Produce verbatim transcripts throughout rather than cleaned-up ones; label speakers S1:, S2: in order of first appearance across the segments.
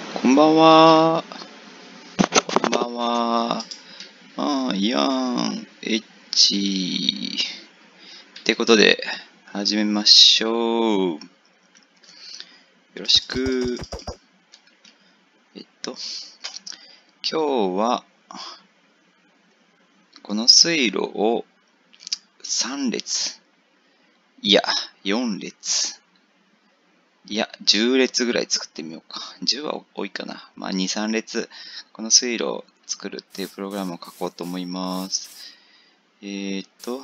S1: こんばんは。こんばんは。あー、やーん。エッチ。ってことで、始めましょう。よろしく。えっと、今日は、この水路をさん列。いや、よん列。いや、じゅう列ぐらい作ってみようか。じゅうは多いかな。まあ、に、さん列、この水路を作るっていうプログラムを書こうと思います。えーっと、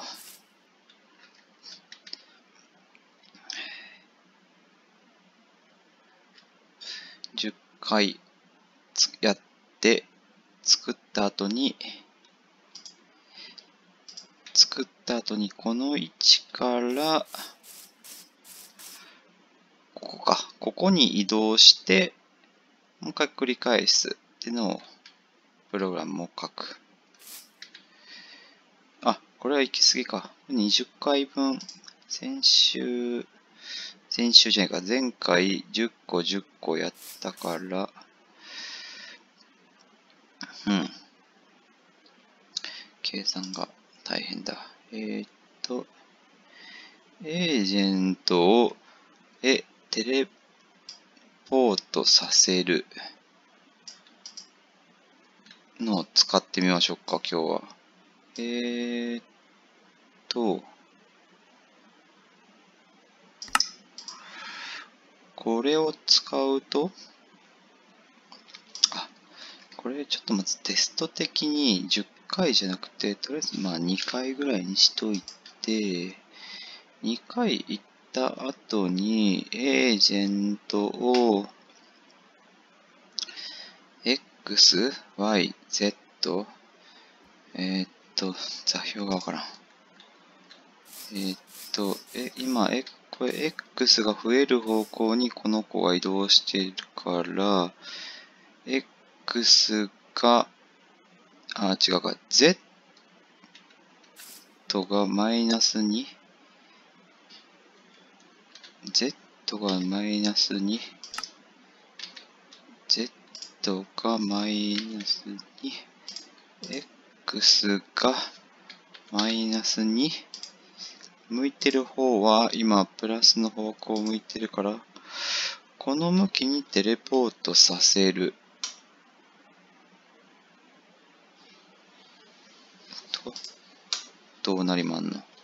S1: じゅっかいやって作った後に作った後にこの位置からここかここに移動してもう一回繰り返すっていうのをプログラムを書く。あ、これは行き過ぎか。にじゅっかいぶん。先週先週じゃないか、前回じゅっこじゅっこやったからうん計算が大変だ。えー、っとエージェントをえテレポートさせるのを使ってみましょうか、今日は。えーっと、これを使うと、あ、これちょっとまずテスト的にじゅっかいじゃなくて、とりあえずまあにかいぐらいにしといて、にかい行った後に、エージェントを、X、Y、Z、えーっと、座標がわからん。えーっと、え、今、え、これ X が増える方向にこの子が移動しているから、X が、あ、違うか、Z がマイナスに、Z がマイナスに、Z がマイナスに、X がマイナスに、向いてる方は今プラスの方向を向いてるから、この向きにテレポートさせる。と、どうなりまんの？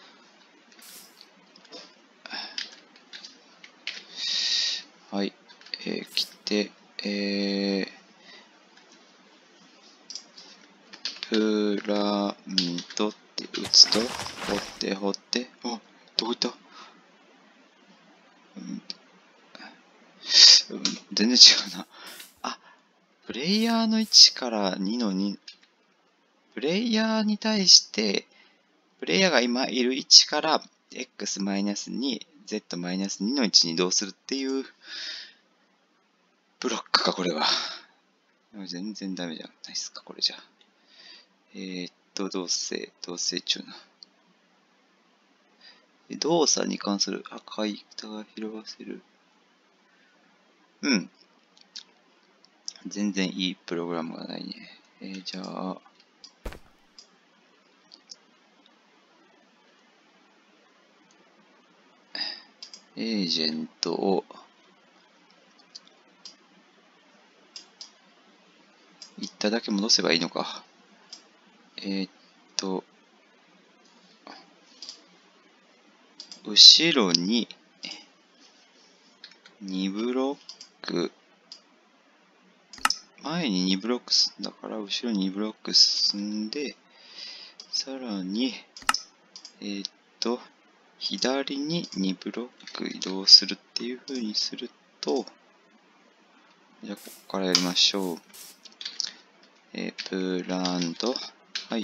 S1: はい、えー、来て、えー、プラントって打つと、掘って掘って、あ、どこ行った？うん、全然違うな。あ、プレイヤーのいちからにのに、プレイヤーに対して、プレイヤーが今いる位置から エックスマイナスに、ゼットマイナスに の位置に移動するっていうブロックか、これは。全然ダメじゃないですか、これじゃ。えー、っと、動性、動性中な。動作に関する赤い蓋が広がせる。うん。全然いいプログラムがないね。えー、じゃあ、エージェントを行っただけ戻せばいいのか。えー、っと、後ろににブロック、前ににブロック進んだから、後ろににブロック進んで、さらに、えー、っと、左ににブロック移動するっていう風にすると、じゃあ、ここからやりましょう。えー、プラント。はい。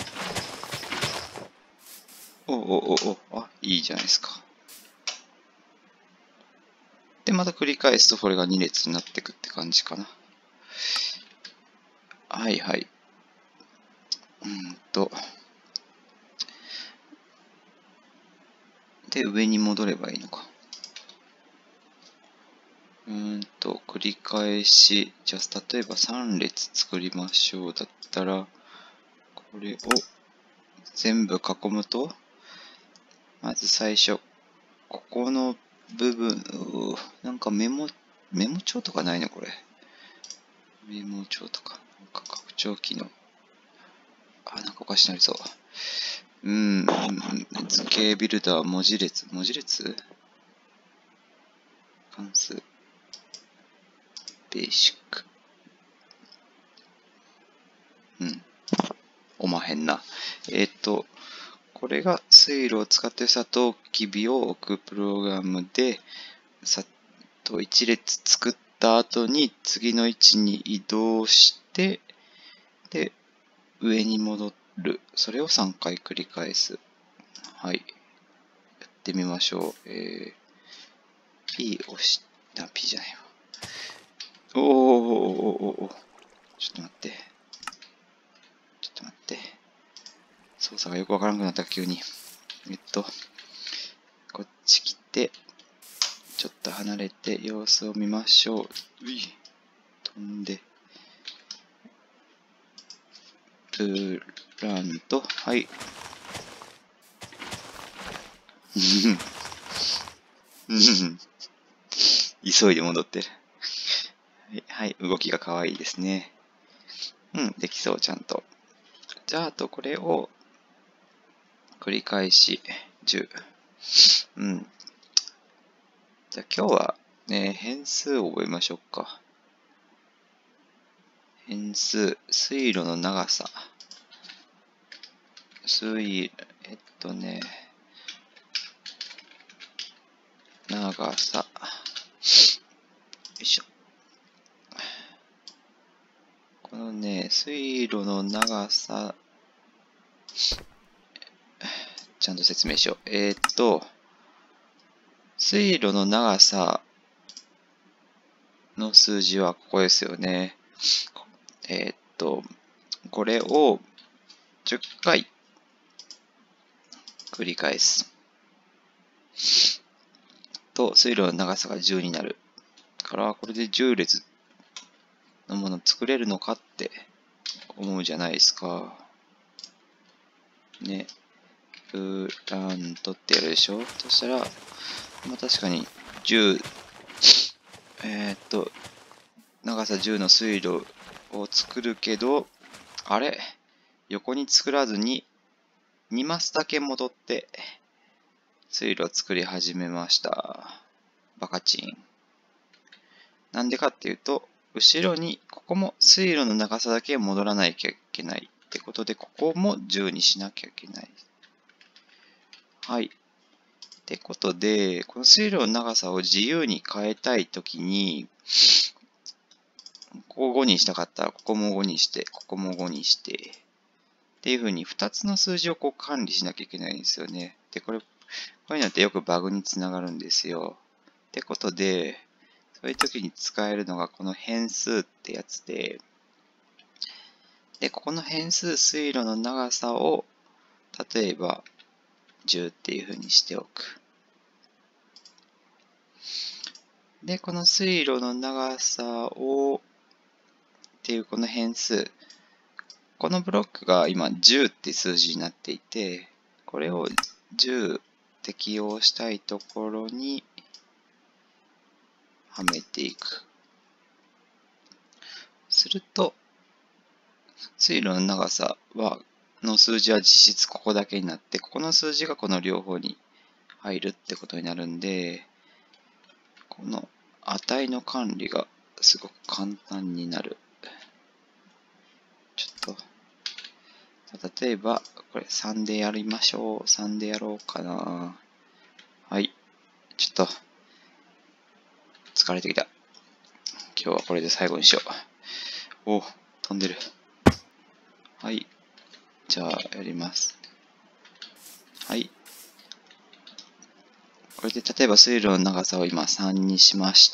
S1: おおおお、あ、いいじゃないですか。で、また繰り返すと、これがに列になってくって感じかな。はいはい。うんと。で、上に戻ればいいのか。 うーんと、繰り返し、じゃあ、例えばさん列作りましょうだったら、これを全部囲むと、まず最初、ここの部分、うーなんかメモ、メモ帳とかないのこれ。メモ帳とか、なんか拡張機能。あ、なんかおかしくなりそう。うーん、図形ビルダー、文字列、文字列関数、ベーシック。うん。おまへんな。えっと、これが水路を使ってサトウキビを置くプログラムで、さといち列作った後に次の位置に移動して、で、上に戻る。それをさんかい繰り返す。はい。やってみましょう。えー、P 押し、あ、P じゃないわ。おーおーおーおーおーちょっと待って。ちょっと待って。操作がよくわからなくなった急に。えっと、こっち来て、ちょっと離れて様子を見ましょう。うい。飛んで。プラント、はい。急いで戻ってる。はい、はい、動きが可愛いですね。うん、できそう、ちゃんと。じゃあ、あとこれを繰り返しじゅう。うん。じゃあ今日はね、変数を覚えましょうか。変数、水路の長さ。水、えっとね、長さ。よいしょ。このね、水路の長さ、ちゃんと説明しよう。えー、っと、水路の長さの数字はここですよね。えー、っと、これをじゅっかい繰り返す。と、水路の長さがじゅうになる。から、これでじゅう列のもの作れるのかって思うじゃないですか。ね。プラントってやるでしょ。そしたら、まあ確かにじゅう、えー、っと、長さじゅうの水路を作るけど、あれ横に作らずににマスだけ戻って水路を作り始めました。バカチン。なんでかっていうと、後ろにここも水路の長さだけ戻らなきゃいけないってことで、ここもじゅうにしなきゃいけない。はい。ってことで、この水路の長さを自由に変えたいときに、ここをごにしたかったら、ここもごにして、ここもごにして、っていう風にふたつの数字をこう管理しなきゃいけないんですよね。で、これ、こういうのってよくバグにつながるんですよ。ってことで、そういう時に使えるのがこの変数ってやつで、で、ここの変数水路の長さを、例えばじゅうっていう風にしておく。で、この水路の長さを、っていうこの変数、このブロックが今じゅうって数字になっていて、これをじゅう適用したいところにはめていく。すると、水路の長さは、の数字は実質ここだけになって、ここの数字がこの両方に入るってことになるんで、この値の管理がすごく簡単になる。ちょっと、例えば、これさんでやりましょう。さんでやろうかな。はい。ちょっと、疲れてきた。今日はこれで最後にしよう。お、飛んでる。はい。じゃあ、やります。はい。これで、例えば水路の長さを今さんにしました。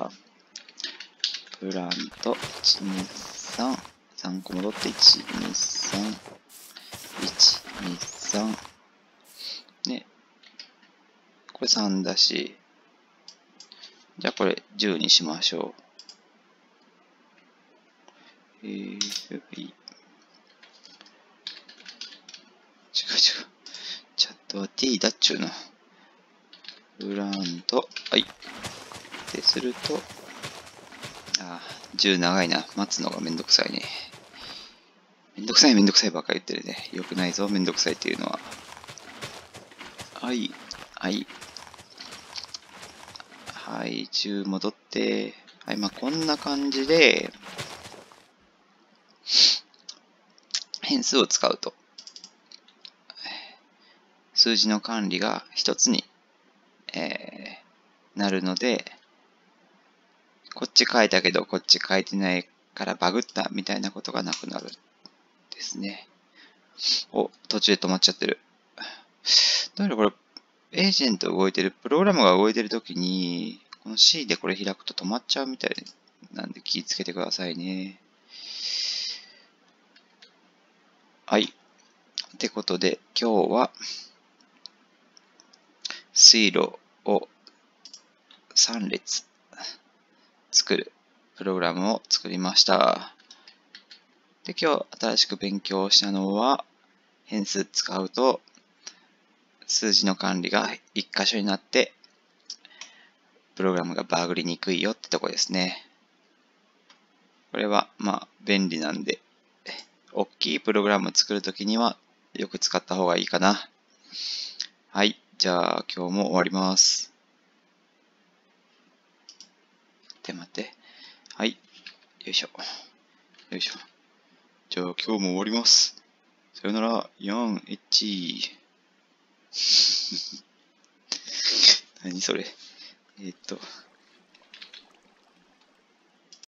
S1: プラント、いち、に、さん。さんこ戻って、いち、に、さん。いち、に、さん。ね。これさんだし、 じゃあこれじゅうにしましょう。えー、はい。違う違う。チャットは T だっちゅうの。グラント。はい。ってすると、あー、じゅう長いな。待つのがめんどくさいね。めんどくさいめんどくさいばっかり言ってるね。よくないぞ、めんどくさいっていうのは。はい。はい。はい、じゅう戻って、はい、まあこんな感じで、変数を使うと、数字の管理が一つに、えー、なるので、こっち書いたけどこっち書いてないからバグったみたいなことがなくなるですね。お、途中で止まっちゃってる。どうやらこれ、エージェント動いてる、プログラムが動いてるときに、この C でこれ開くと止まっちゃうみたいなんで気をつけてくださいね。はい。ってことで、今日は、水路をさん列作るプログラムを作りました。で、今日新しく勉強したのは、変数使うと数字の管理が一箇所になって、プログラムがバグりにくいよってとこですね。これはまあ便利なんで、大きいプログラムを作るときにはよく使った方がいいかな。はい。じゃあ今日も終わります。待って待って。はい。よいしょ。よいしょ。じゃあ今日も終わります。さよなら。よん、いち。何それ。えーっと。